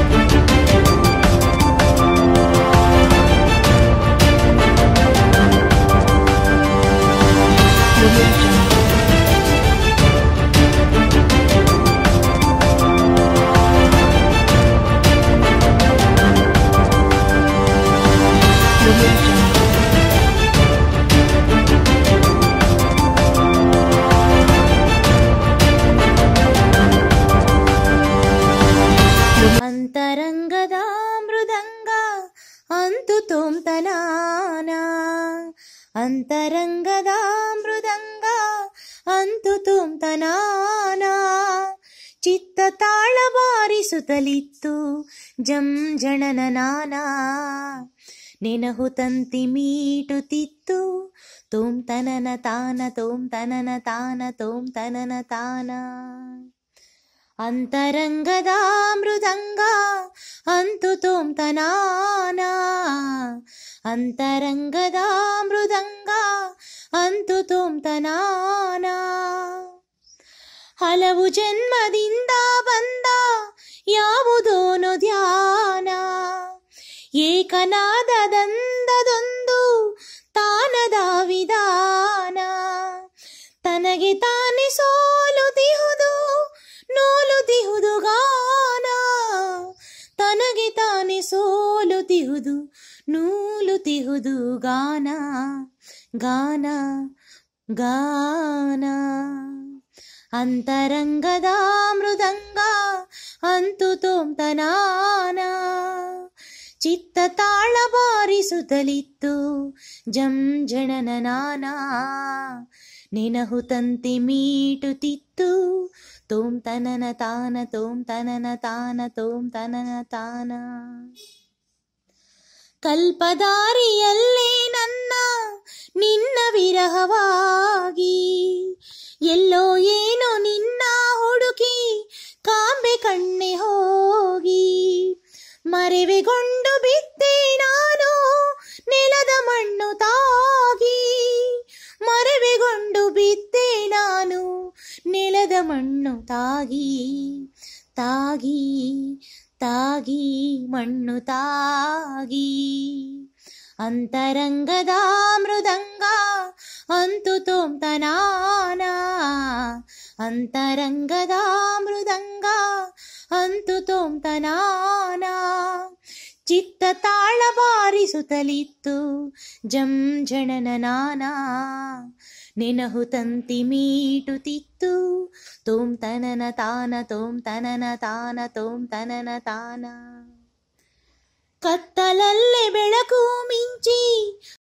ಅಂತರಂಗದ ಮೃದಂಗ ಅಂತು ತೋಂತನಾನ, ಅಂತರಂಗದ ಮೃದಂಗ ಅಂತು ತೋಂತನಾನ. ಚಿತ್ತ ತಾಳ ಬಾರಿಸುತ್ತಲಿತ್ತು ಜಂ ಜನನ ನಾನ, ನೆನಹು ತಂತಿ ಮೀಟುತ್ತಿತ್ತು ತೋಂ ತನನ ತಾನ, ತೋಂ ತನನ ತಾನ, ತೋಂ ತನನ ತಾನ. ಅಂತರಂಗದ ಮೃದಂಗ ಅಂತು ತೋಂತನಾನ, ಅಂತರಂಗದ ಮೃದಂಗ ಅಂತು ತೋಂತನಾನ. ಹಲವು ಜನ್ಮದಿಂದ ಬಂದ ಯಾವುದೋನು ಧ್ಯಾನ, ಏಕನಾದದಂದದೊಂದು ತಾನದ ವಿಧಾನ. ತನಗೆ ತಾನೇ ಸೋಲುತ್ತಿಹುದು ನೋಲುತ್ತಿಹುದು ಗಾನ, ತನಗೆ ತಾನೇ ಸೋಲುತ್ತಿಹುದು ನೂಲುತ್ತಿಹುದು ಗಾನ, ಗಾನ ಗಾನ. ಅಂತರಂಗದ ಮೃದಂಗ ಅಂತು ತೋಂತನಾನ, ಚಿತ್ತ ತಾಳ ಬಾರಿಸುತ್ತಲಿತ್ತು ಜಂ ಜನನ ನಾನ, ನೆನಹು ತಂತಿ ಮೀಟುತ್ತಿತ್ತು ತೋಂ ತನನ ತಾನ, ತೋಂ ತನನ ತಾನ, ತೋಂ ತನನ ತಾನ. ಕಲ್ಪದಾರಿಯಲ್ಲೇ ನನ್ನ ನಿನ್ನ ವಿರಹವಾಗಿ, ಎಲ್ಲೋ ಏನೋ ನಿನ್ನ ಹುಡುಕಿ ಕಾಂಬೆ ಕಣ್ಣೆ ಹೋಗಿ. ಮರೆವೆಗೊಂಡು ಬಿದ್ದೆ ನಾನು ನೆಲದ ಮಣ್ಣು ತಾಗಿ, ಮರೆವೆಗೊಂಡು ಬಿದ್ದೆ ನಾನು ನೆಲದ ಮಣ್ಣು ತಾಗಿ, ತಾಗಿ ತಾಗಿ ಮಣ್ಣು ತಾಗಿ. ಅಂತರಂಗದ ಮೃದಂಗ ಅಂತು ತೋಂತನಾನ, ಅಂತರಂಗದ ಮೃದಂಗ ಅಂತು ತೋಂತನಾನ. ಚಿತ್ತ ತಾಳ ಬಾರಿಸುತ್ತಲಿತ್ತು ಜಂ ಜನನ ನಾನ, ನೆನಹು ತಂತಿ ಮೀಟುತ್ತಿತ್ತು ತೋಂ ತನನ ತಾನ, ತೋಂ ತನನ ತಾನ, ತೋಂ ತನನ ತಾನ. ಕತ್ತಲಲ್ಲೇ ಬೆಳಕು ಮಿಂಚಿ